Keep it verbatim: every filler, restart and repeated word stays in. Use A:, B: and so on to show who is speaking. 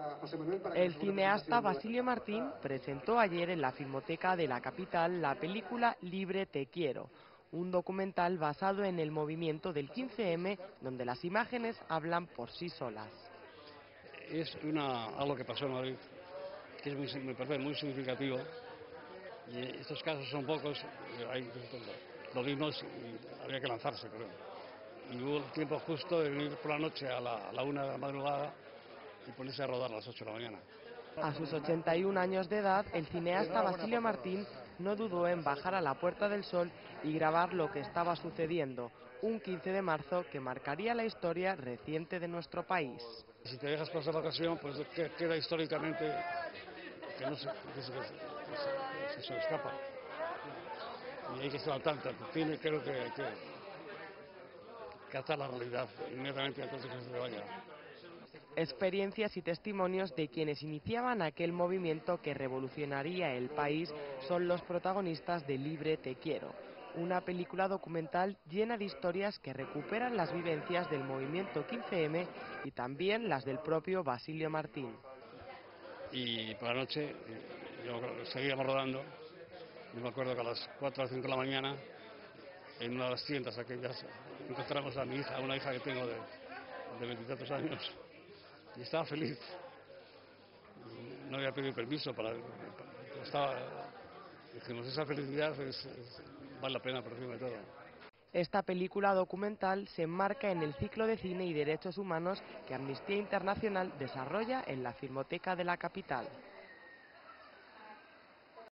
A: El cineasta Basilio Martín presentó ayer en la Filmoteca de la capital la película Libre te quiero, un documental basado en el movimiento del quince eme, donde las imágenes hablan por sí solas.
B: Es una, algo que pasó en Madrid, que es muy, me parece muy significativo, y estos casos son pocos, hay, lo vimos y había que lanzarse, creo. Y hubo el tiempo justo de venir por la noche a la, a la una de la madrugada y ponerse a rodar a las ocho de la mañana.
A: A sus ochenta y un años de edad, el cineasta Basilio Martín no dudó en bajar a la Puerta del Sol y grabar lo que estaba sucediendo, un quince de marzo que marcaría la historia reciente de nuestro país.
B: Si te dejas pasar la ocasión, pues queda históricamente que no se, que se, que se, que se escapa. Y hay que estar al tanto. Tiene, creo que hay que captar la realidad inmediatamente antes de que se vaya.
A: Experiencias y testimonios de quienes iniciaban aquel movimiento que revolucionaría el país son los protagonistas de Libre te quiero, una película documental llena de historias que recuperan las vivencias del movimiento quince eme y también las del propio Basilio Martín.
B: Y por la noche yo, seguíamos rodando. Yo me acuerdo que a las cuatro o cinco de la mañana, en una de las tiendas aquellas, encontramos a mi hija, una hija que tengo de veintitantos años, y estaba feliz. No había pedido permiso para... para estaba, dijimos, esa felicidad es, es, vale la pena por encima de todo.
A: Esta película documental se enmarca en el ciclo de cine y derechos humanos que Amnistía Internacional desarrolla en la Filmoteca de la capital.